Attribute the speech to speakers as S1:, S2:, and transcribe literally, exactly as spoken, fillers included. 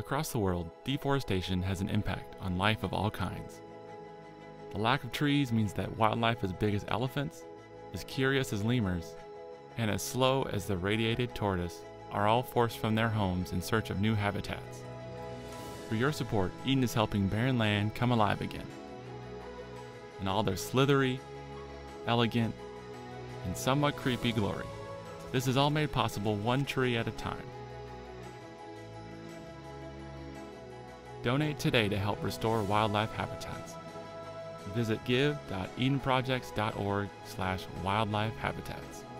S1: Across the world, deforestation has an impact on life of all kinds. The lack of trees means that wildlife as big as elephants, as curious as lemurs, and as slow as the radiated tortoise are all forced from their homes in search of new habitats. Through your support, Eden is helping barren land come alive again. In all their slithery, elegant, and somewhat creepy glory. This is all made possible one tree at a time. Donate today to help restore wildlife habitats. Visit give dot eden projects dot org slash wildlife habitats.